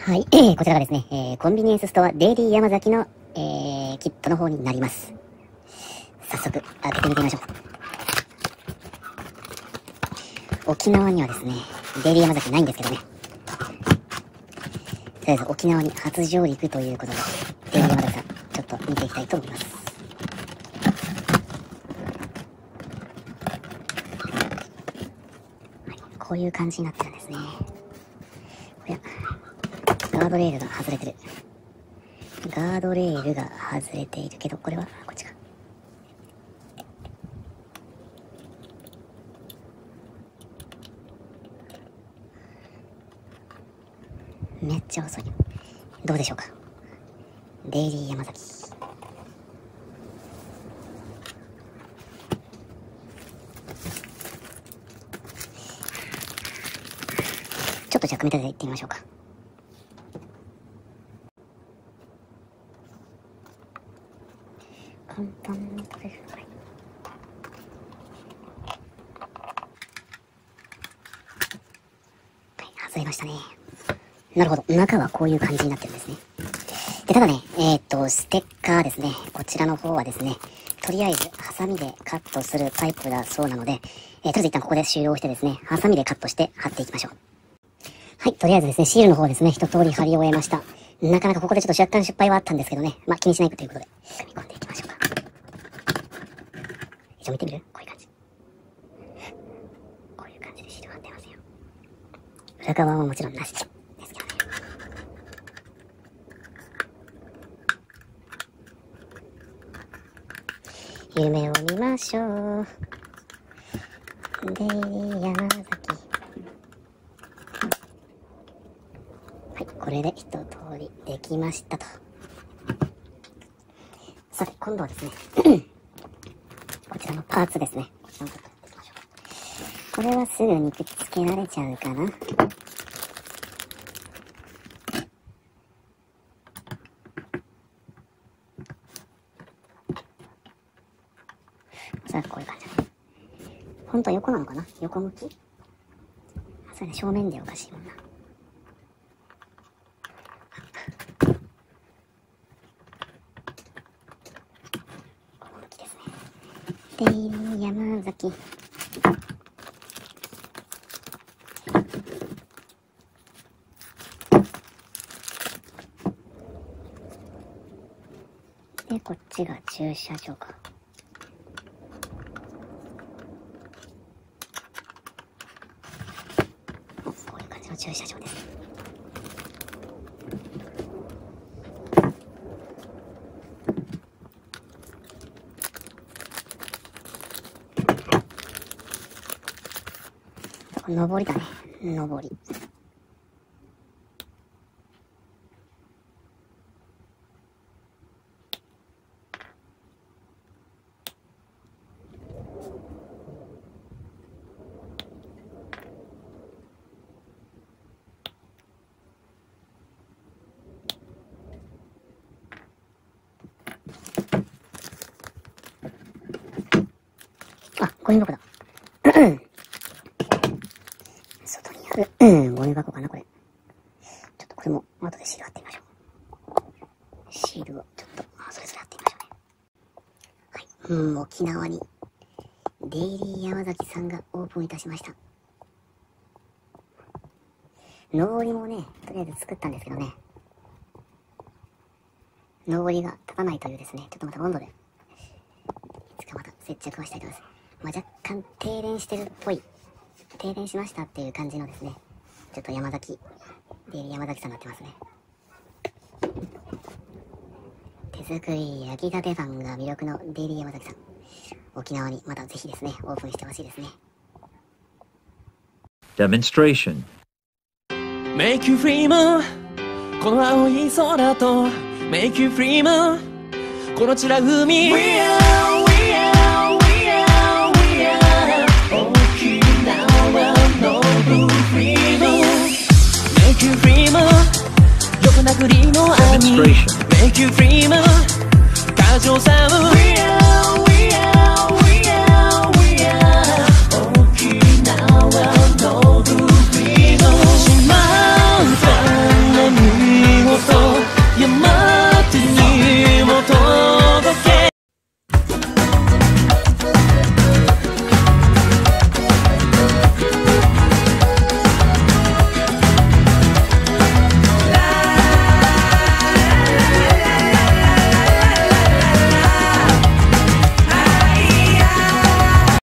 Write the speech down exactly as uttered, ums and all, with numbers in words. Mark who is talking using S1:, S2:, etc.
S1: はい、えー、こちらがですね、えー、コンビニエンスストアデイリー山崎の、えー、キットの方になります。早速開けてみてみましょう。沖縄にはですね、デイリー山崎ないんですけどね。とりあえず沖縄に初上陸ということで、デイリー山崎さん、ちょっと見ていきたいと思います。はい、こういう感じになってるんですね。これガードレールが外れてる。ガードレールが外れているけど、これはこっちか。めっちゃ遅い。どうでしょうか。デイリー山崎。ちょっとじゃあ組み立てていってみましょうか。簡単に取れる。はい。はい、外れましたね。なるほど。中はこういう感じになってるんですね。で、ただね、えー、っと、ステッカーですね。こちらの方はですね、とりあえず、ハサミでカットするタイプだそうなので、えー、とりあえず一旦ここで終了してですね、ハサミでカットして貼っていきましょう。はい、とりあえずですね、シールの方ですね、一通り貼り終えました。なかなかここでちょっと若干失敗はあったんですけどね、まあ気にしないということで、組み込んでいきましょうか。一応見てみる？こういう感じ。こういう感じでシール貼ってますよ。裏側はもちろんなしですけどね。夢を見ましょう。デイリー山崎。はい、これで一通りできましたと。さて、今度はですね、こちらのパーツですね。こちらのパーツやっていきましょう。これはすぐにくっつけられちゃうかな。さあ、こういう感じ。ほんと横なのかな？横向き？それね、正面でおかしいもんな。デイリー山崎。で、こっちが駐車場か。こういう感じの駐車場です。上りだね。上り。あ、ゴミ箱だ。うん、ゴミ箱かな、これ。ちょっとこれも、後でシール貼ってみましょう。シールを、ちょっと、それぞれ貼ってみましょうね。はい。うん、沖縄に、デイリー山崎さんがオープンいたしました。上りもね、とりあえず作ったんですけどね。上りが立たないというですね、ちょっとまた温度で、いつかまた接着はしたいと思います。まあ、若干停電してるっぽい。停電しましたっていう感じのですね、ちょっと山崎、デイリー山崎さんになってますね。手作り焼きたてパンが魅力のデイリー山崎さん。沖縄にまたぜひですね、オープンしてほしいですね。
S2: Demonstration
S3: Make you free moon この青い空と Make you free moon この散ら海 We are, we are, we are, we are 沖縄のfree moon Make you free moon 横殴りの雨 Make you free moon 過剰寒 We are, we are